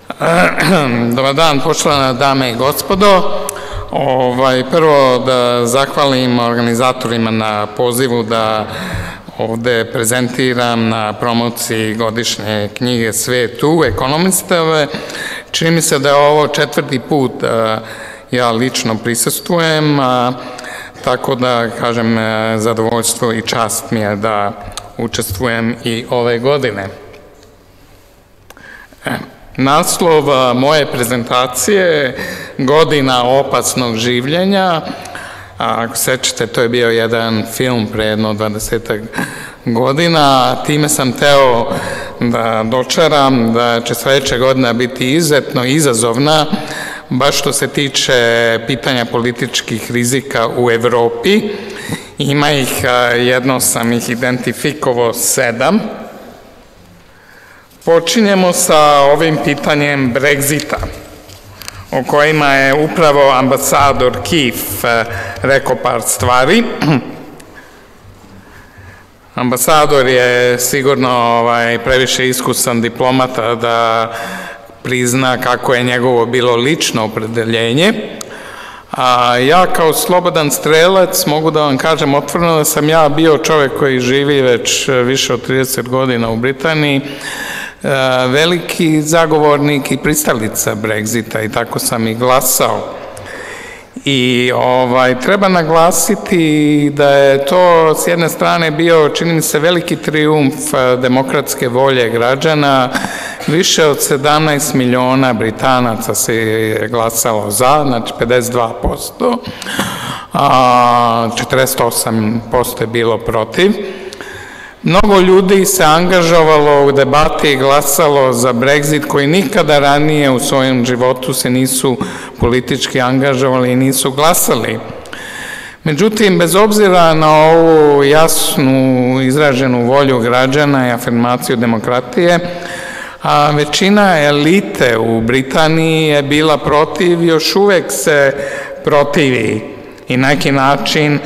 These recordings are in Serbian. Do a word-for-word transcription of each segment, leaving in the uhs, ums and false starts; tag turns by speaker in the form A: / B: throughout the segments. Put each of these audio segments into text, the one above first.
A: Dobar dan, poštovane dame i gospodo. Ovaj, prvo da zahvalim organizatorima na pozivu da ovde prezentiram na promociji godišnje knjige Svetu, ekonomistove. Čini mi se da je ovo četvrti put da ja lično prisustvujem, a, tako da, kažem, zadovoljstvo i čast mi je da učestvujem i ove godine. Naslov moje prezentacije je Godina opasnog življenja. Ako sećate, to je bio jedan film pre jedno dvadesetak godina. Time sam teo da dočaram da će sledeća godina biti izuzetno izazovna, baš što se tiče pitanja političkih rizika u Evropi. Ima ih, jedno sam ih identifikovao sedam. Počinjemo sa ovim pitanjem Brexita, o kojima je upravo ambasador Keefe rekao par stvari. Ambasador je sigurno ovaj, previše iskusan diplomata da prizna kako je njegovo bilo lično opredeljenje. A ja kao slobodan strelac mogu da vam kažem otvoreno da sam ja bio čovek koji živi već više od trideset godina u Britaniji, veliki zagovornik i pristalica Brexita i tako sam i glasao. I ovaj, treba naglasiti da je to s jedne strane bio, čini mi se, veliki trijumf demokratske volje građana. Više od sedamnaest miliona Britanaca se je glasalo za, znači pedeset dva posto, a četrdeset osam posto je bilo protiv. Mnogo ljudi se angažovalo u debati i glasalo za Brexit, koji nikada ranije u svojem životu se nisu politički angažovali i nisu glasali. Međutim, bez obzira na ovu jasnu izraženu volju građana i afirmaciju demokratije, a većina elite u Britaniji je bila protiv, još uvek se protivi i na neki način,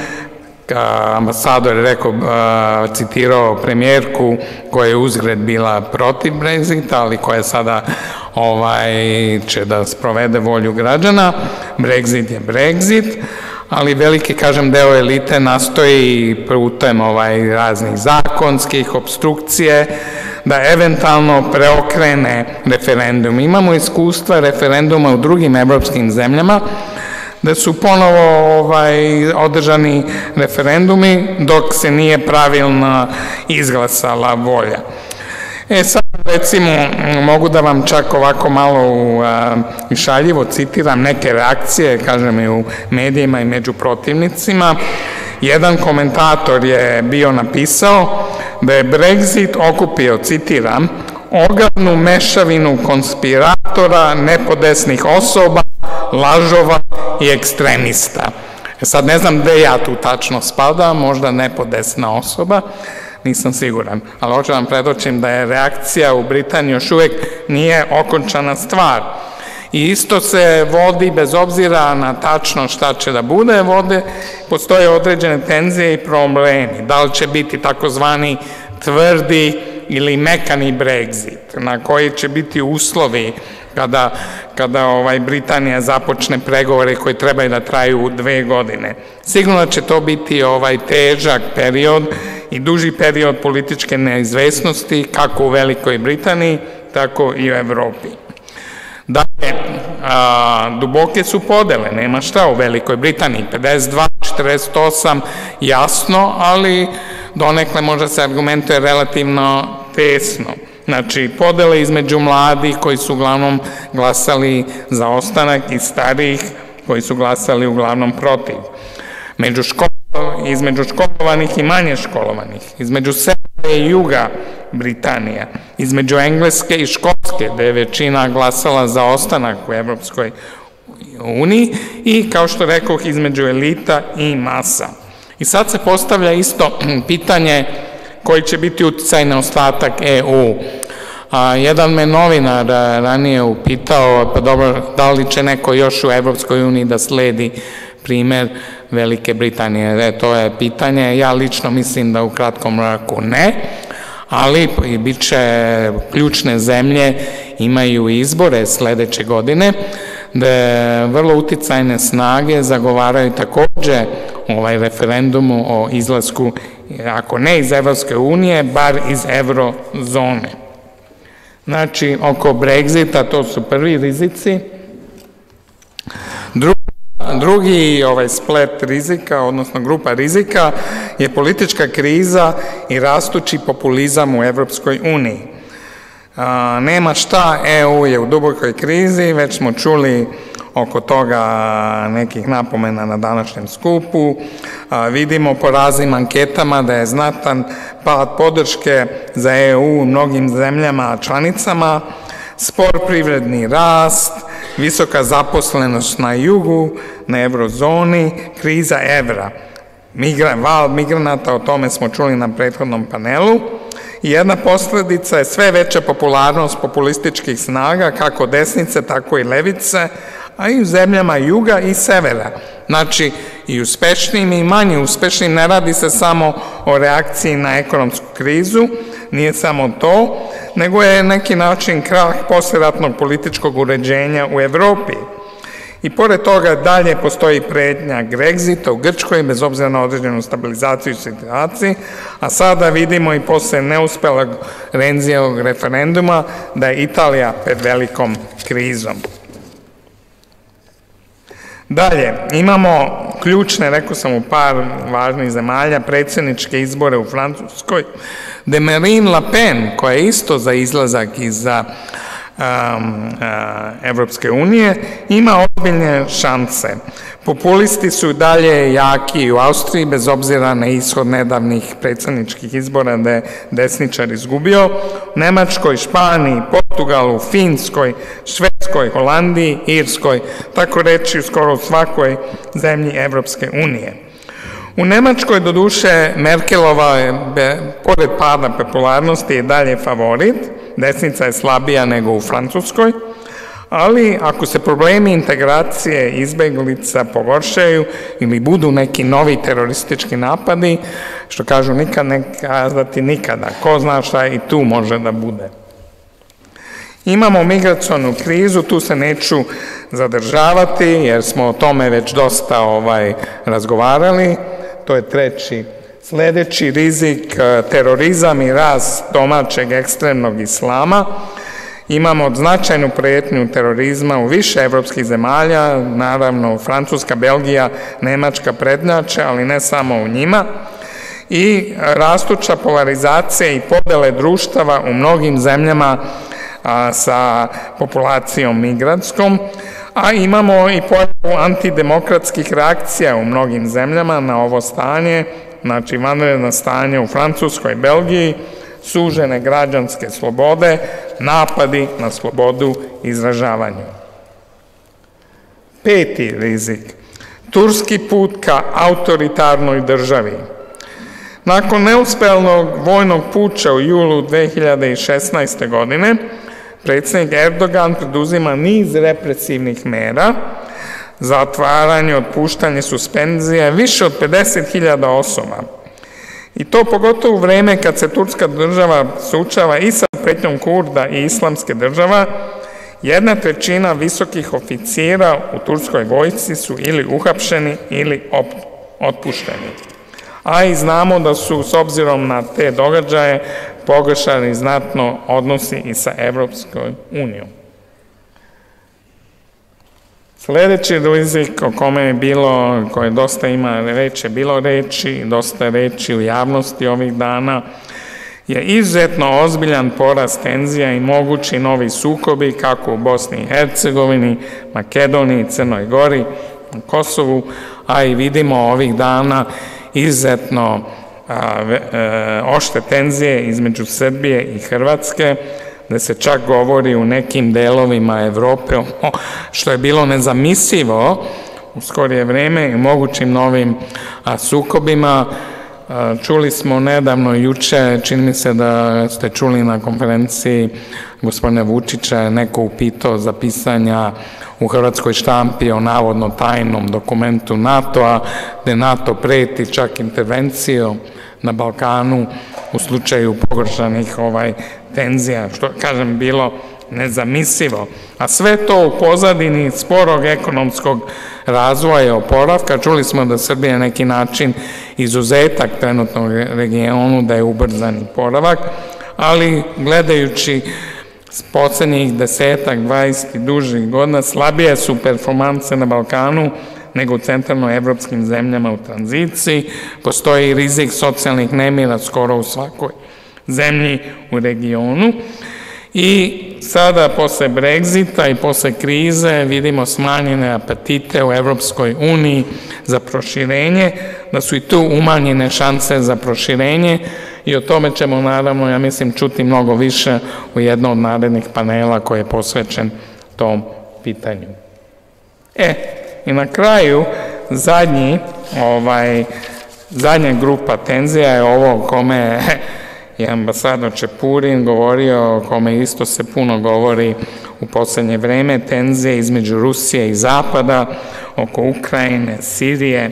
A: ambasador je rekao, citirao premijerku koja je uzgred bila protiv Brexita, ali koja sada ovaj, će da sprovede volju građana. Brexit je Brexit, ali veliki, kažem, deo elite nastoji putem ovaj, raznih zakonskih obstrukcije da eventualno preokrene referendum. Imamo iskustva referenduma u drugim evropskim zemljama, da su ponovo ovaj, održani referendumi dok se nije pravilno izglasala volja. E sad, recimo, mogu da vam čak ovako malo i šaljivo citiram neke reakcije, kažem, i u medijima i među protivnicima. Jedan komentator je bio napisao da je Brexit okupio, citiram, ogavnu mešavinu konspiratora, nepodesnih osoba, lažova i ekstremista. E sad ne znam gde ja tu tačno spadam, možda nepodesna osoba, nisam siguran, ali hoću vam predočim da je reakcija u Britaniji još uvek nije okončana stvar. I isto se vodi, bez obzira na tačno šta će da bude, vode, postoje određene tenzije i problemi. Da li će biti takozvani tvrdi ili mekani Brexit, na koji će biti uslovi kada, kada ovaj, Britanija započne pregovore koji trebaju da traju dve godine. Sigurno će to biti ovaj, težak period i duži period političke neizvesnosti, kako u Velikoj Britaniji, tako i u Evropi. Dakle, a, duboke su podele, nema šta u Velikoj Britaniji, pedeset dva četrdeset osam jasno, ali donekle možda se argumentuje relativno tesno. Znači, podele između mladih koji su uglavnom glasali za ostanak i starijih koji su glasali uglavnom protiv. Među između školovanih i manje školovanih, između severa i juga Britanija, između Engleske i Škotske, gde je većina glasala za ostanak u Evropskoj uniji i, kao što rekoh, između elita i masa. I sad se postavlja isto pitanje koji će biti uticaj na ostatak E U. A, jedan me novinar ranije upitao, pa dobro, da li će neko još u Evropskoj uniji da sledi primer Velike Britanije? E, to je pitanje. Ja lično mislim da u kratkom roku ne, ali bit će ključne zemlje imaju izbore sledeće godine, da vrlo uticajne snage zagovaraju takođe ovaj referendumu o izlasku, ako ne iz Evropske unije, bar iz eurozone. Znači, oko Brexita to su prvi rizici. Drugi ovaj splet rizika, odnosno grupa rizika, je politička kriza i rastući populizam u Evropskoj uniji. Nema šta, E U je u dubokoj krizi, već smo čuli oko toga nekih napomena na današnjem skupu. Vidimo po raznim anketama da je znatan pad podrške za E U u mnogim zemljama članicama, spor privredni rast, visoka zaposlenost na jugu, na eurozoni, kriza evra, val migranata, o tome smo čuli na prethodnom panelu. I jedna posledica je sve veća popularnost populističkih snaga, kako desnice, tako i levice, a i u zemljama juga i severa. Znači, i uspešnim i manje uspešnim, ne radi se samo o reakciji na ekonomsku krizu, nije samo to, nego je neki način krah posleratnog političkog uređenja u Evropi. I pored toga dalje postoji pretnja Grexita u Grčkoj, bez obzira na određenu stabilizaciju situacije, a sada vidimo i posle neuspelog Renzijevog referenduma da je Italija pred velikom krizom. Dalje, imamo ključne, rekao sam u par važnih zemalja, predsjedničke izbore u Francuskoj, gde Marine Le Pen, koja je isto za izlazak iz Evropske unije, ima ozbiljne šanse. Populisti su dalje jaki u Austriji, bez obzira na ishod nedavnih predsjedničkih izbora da je desničar izgubio, u Nemačkoj, Španiji, Portugalu, Finskoj, Švedskoj, Holandiji, Irskoj, tako reći u skoro svakoj zemlji Evropske unije. U Nemačkoj, doduše, Merkelova je, pored pada popularnosti, je dalje favorit, desnica je slabija nego u Francuskoj, ali ako se problemi integracije izbeglica pogoršaju ili budu neki novi teroristički napadi, što kažu nikad ne kazati nikada, ko zna šta i tu može da bude. Imamo migracionu krizu, tu se neću zadržavati jer smo o tome već dosta ovaj, razgovarali, to je treći. Sledeći rizik, terorizam i rast domaćeg ekstremnog islama. Imamo značajnu pretnju terorizma u više evropskih zemalja, naravno Francuska, Belgija, Nemačka prednjače, ali ne samo u njima. I rastuća polarizacija i podele društava u mnogim zemljama sa populacijom migratskom, a imamo i pojavu antidemokratskih reakcija u mnogim zemljama na ovo stanje, znači vanredno stanje u Francuskoj i Belgiji, sužene građanske slobode, napadi na slobodu izražavanja. Peti rizik, turski put ka autoritarnoj državi. Nakon neuspelnog vojnog puča u julu dve hiljade šesnaeste. godine, predsjednik Erdogan preduzima niz represivnih mera, zatvaranje, otpuštanje, suspenzije, više od pedeset hiljada osoba. I to pogotovo u vreme kad se turska država suočava i sa pretnjom Kurda i islamske država, jedna trećina visokih oficira u turskoj vojsci su ili uhapšeni ili otpušteni. A i znamo da su, s obzirom na te događaje, pogoršani znatno odnosi i sa Evropskom unijom. Sledeći rizik o kome je bilo, koje dosta ima reći, je bilo reči, dosta reči u javnosti ovih dana, je izuzetno ozbiljan porast tenzija i mogući novi sukobi kako u Bosni i Hercegovini, Makedoniji, Crnoj Gori, Kosovu, a i vidimo ovih dana izuzetno oštre tenzije između Srbije i Hrvatske, gde se čak govori u nekim delovima Evrope, što je bilo nezamislivo u skorije vreme i mogućim novim sukobima. Čuli smo nedavno juče, čini mi se da ste čuli na konferenciji gospodine Vučića, neko upitao za pisanja u hrvatskoj štampi o navodno tajnom dokumentu NATO-a, gde NATO preti čak intervencijom na Balkanu u slučaju pogoršanih tenzija, što, kažem, bilo nezamislivo. A sve to u pozadini sporog ekonomskog razvoja i oporavka. Čuli smo da Srbija je na neki način izuzetak trenutnog regionu, da je ubrzani oporavak, ali gledajući s poslednjih desetak, dvadeset i dužih godina, slabije su performanse na Balkanu nego u centralnoevropskim zemljama u tranziciji. Postoji rizik socijalnih nemira skoro u svakoj zemlji u regionu. I sada, posle Brexita i posle krize, vidimo smanjene apetite u Evropskoj uniji za proširenje, da su i tu umanjene šanse za proširenje i o tome ćemo, naravno, ja mislim, čuti mnogo više u jednom od narednih panela koji je posvećen tom pitanju. E, i na kraju, zadnji, ovaj, zadnja grupa tenzija je ovo o kome je ambasador Čepurin govorio, o kome isto se puno govori u poslednje vreme, tenzije između Rusije i Zapada, oko Ukrajine, Sirije,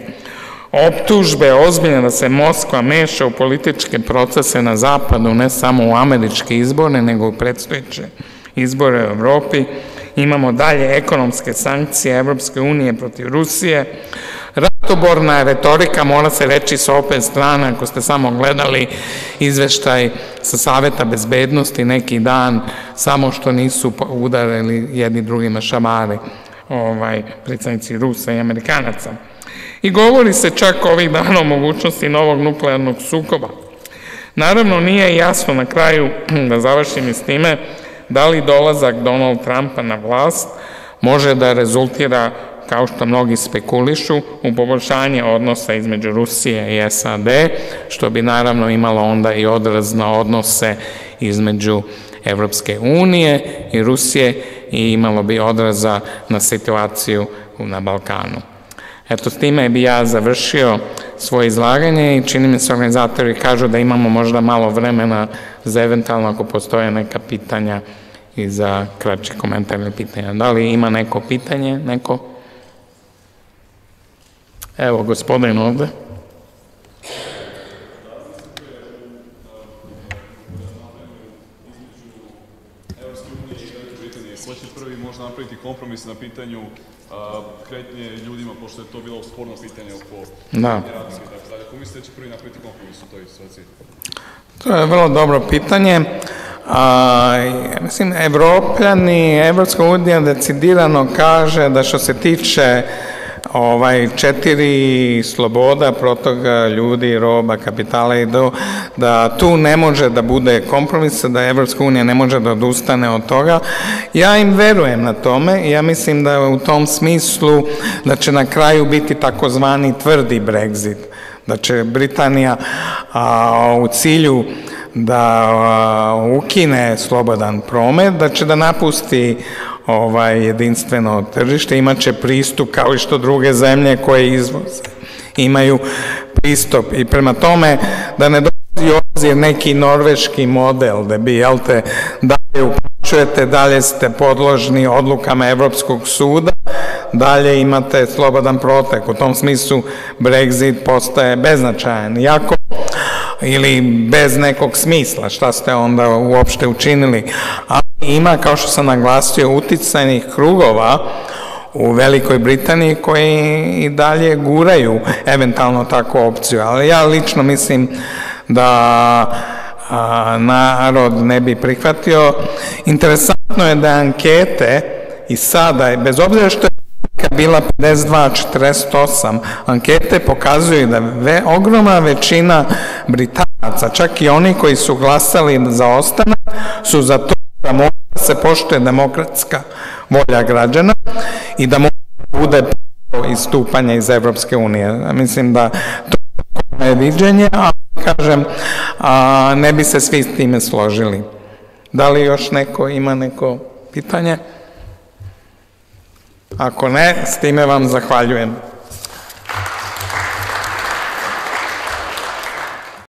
A: optužbe ozbiljne da se Moskva meša u političke procese na Zapadu, ne samo u američke izbore, nego u predstojeće izbore u Evropi. Imamo dalje ekonomske sankcije Evropske unije protiv Rusije. Ratoborna retorika, mora se reći sa opet strane, ako ste samo gledali izveštaj sa Saveta bezbednosti neki dan, samo što nisu udarili jedni drugima šamari, predstavnici Rusa i Amerikanaca. I govori se čak ovih dana o mogućnosti novog nuklearnog sukoba. Naravno, nije jasno na kraju, da završim i s time, da li dolazak Donald Trumpa na vlast može da rezultira, kao što mnogi spekulišu, u poboljšanje odnosa između Rusije i S A D, što bi naravno imalo onda i odraz na odnose između Evropske unije i Rusije i imalo bi odraza na situaciju na Balkanu. Eto, s time bi ja završio svoje izlaganje i čini mi se organizatori kažu da imamo možda malo vremena za eventualno ako postoje neka pitanja i za kraći komentar ili pitanja. Da li ima neko pitanje, neko? Evo, gospodin ovde.
B: Evropske unije i Velike Britanije. Ko će prvi možda napraviti kompromis na pitanju kretnje ljudima, pošto je to bilo sporno pitanje oko generacije i tako dalje. Ko mislite da će prvi napraviti kompromis u toj situaciji?
A: To je vrlo dobro pitanje. Mislim, Evropljani, Evropska unija decidirano kaže da što se tiče četiri sloboda, protoka ljudi, roba, kapitala i da tu ne može da bude kompromisa, da Evropska unija ne može da odustane od toga. Ja im verujem na tome i ja mislim da u tom smislu da će na kraju biti takozvani tvrdi Brexit, da će Britanija u cilju da ukine slobodan promet, da će da napusti jedinstveno tržište, imaće pristup kao i što druge zemlje koje izvoze imaju pristup i prema tome da ne dolazi u obzir neki norveški model da bi, jel te, dalje uplaćujete, dalje ste podložni odlukama Evropskog suda, dalje imate slobodan protek. U tom smislu Brexit postaje beznačajan, iako ili bez nekog smisla, šta ste onda uopšte učinili. Ali ima, kao što sam naglasio, uticajnih krugova u Velikoj Britaniji koji i dalje guraju eventualno takvu opciju. Ali ja lično mislim da narod ne bi prihvatio. Interesantno je da ankete i sada, bez obzira što je bila pedeset dva četrdeset osam, ankete pokazuju da ogromna većina Britanaca, čak i oni koji su glasali za ostanak, su za to da mora da se poštuje demokratska volja građana i da mora da bude istupanje iz Evropske unije. Mislim da to je viđenje, a kažem, ne bi se svi s time složili. Da li još neko ima neko pitanje? Ako ne, s time vam zahvaljujem.